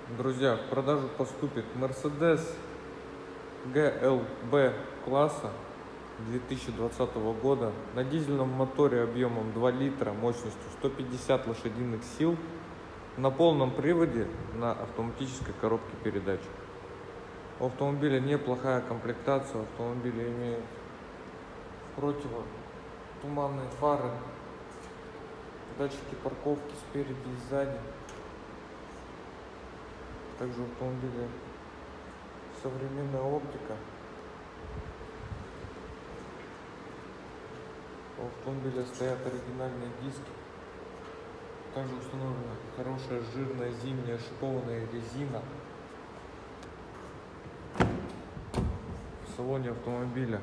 Друзья, в продажу поступит Mercedes GLB класса 2020 года на дизельном моторе объемом 2 литра мощностью 150 лошадиных сил на полном приводе на автоматической коробке передач. У автомобиля неплохая комплектация, автомобиль имеет противотуманные фары, датчики парковки спереди и сзади. Также в автомобиле современная оптика. У автомобиля стоят оригинальные диски. Также установлена хорошая жирная зимняя шипованная резина. В салоне автомобиля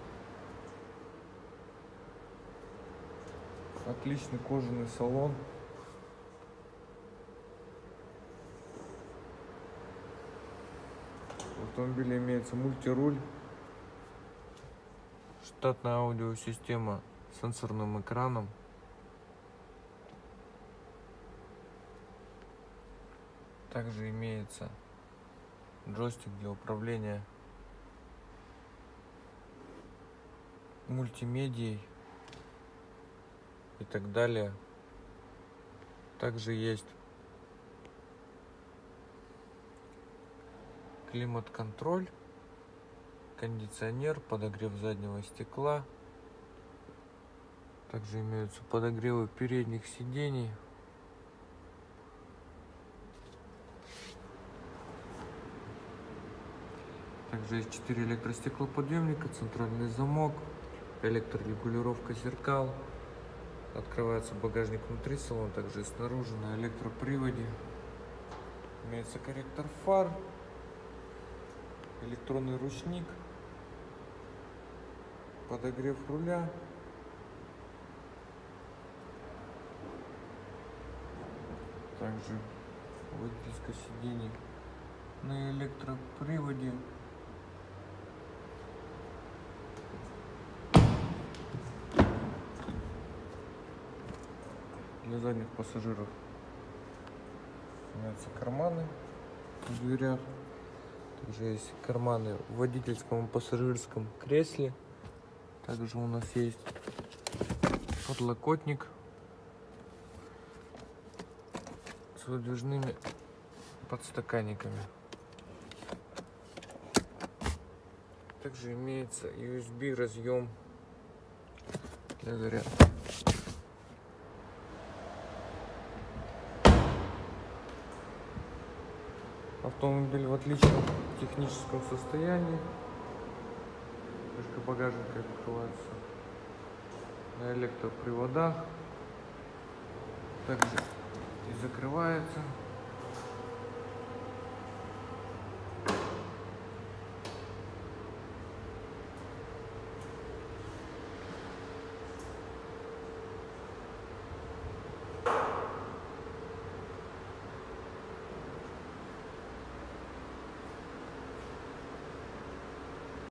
отличный кожаный салон. В автомобиле имеется мультируль, штатная аудиосистема с сенсорным экраном. Также имеется джойстик для управления мультимедией и так далее. Также есть климат-контроль, кондиционер, подогрев заднего стекла. Также имеются подогревы передних сидений. Также есть 4 электростеклоподъемника, центральный замок, электрорегулировка зеркал. Открывается багажник внутри салона, также и снаружи на электроприводе. Имеется корректор фар, электронный ручник, подогрев руля. Также водительское сиденье на электроприводе. Для задних пассажиров имеются карманы в дверях. Также есть карманы в водительском и пассажирском кресле. Также у нас есть подлокотник с выдвижными подстаканниками. Также имеется USB разъем для зарядки. Автомобиль в отличном техническом состоянии. Крышка багажника открывается на электроприводах. Также и закрывается.